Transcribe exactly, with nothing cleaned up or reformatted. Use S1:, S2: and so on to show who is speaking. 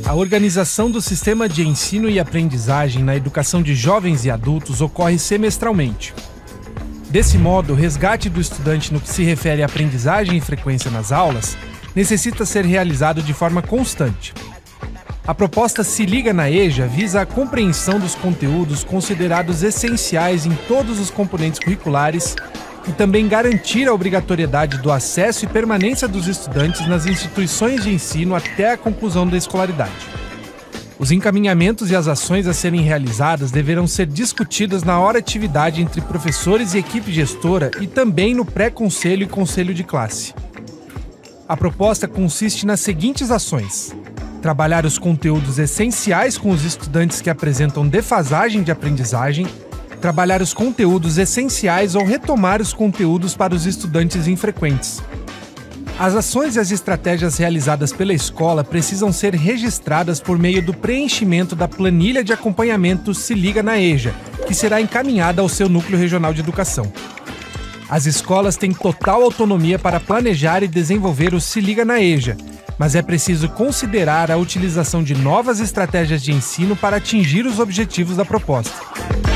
S1: A organização do sistema de ensino e aprendizagem na educação de jovens e adultos ocorre semestralmente. Desse modo, o resgate do estudante no que se refere à aprendizagem e frequência nas aulas necessita ser realizado de forma constante. A proposta Se Liga na EJA visa a compreensão dos conteúdos considerados essenciais em todos os componentes curriculares e também garantir a obrigatoriedade do acesso e permanência dos estudantes nas instituições de ensino até a conclusão da escolaridade. Os encaminhamentos e as ações a serem realizadas deverão ser discutidas na hora atividade entre professores e equipe gestora e também no pré-conselho e conselho de classe. A proposta consiste nas seguintes ações: trabalhar os conteúdos essenciais com os estudantes que apresentam defasagem de aprendizagem, trabalhar os conteúdos essenciais ou retomar os conteúdos para os estudantes infrequentes. As ações e as estratégias realizadas pela escola precisam ser registradas por meio do preenchimento da planilha de acompanhamento Se Liga na EJA, que será encaminhada ao seu núcleo regional de educação. As escolas têm total autonomia para planejar e desenvolver o Se Liga na EJA, mas é preciso considerar a utilização de novas estratégias de ensino para atingir os objetivos da proposta.